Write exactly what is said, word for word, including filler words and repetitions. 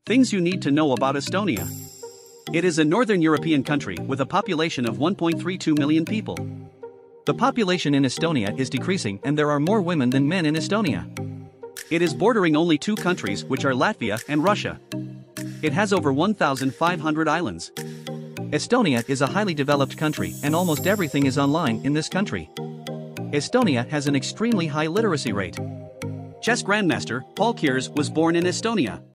Things you need to know about Estonia. It is a northern European country with a population of one point three two million people. The population in Estonia is decreasing and there are more women than men in Estonia. It is bordering only two countries, which are Latvia and Russia. It has over one thousand five hundred islands. Estonia is a highly developed country and almost everything is online in this country. Estonia has an extremely high literacy rate. Chess grandmaster Paul Kears was born in Estonia.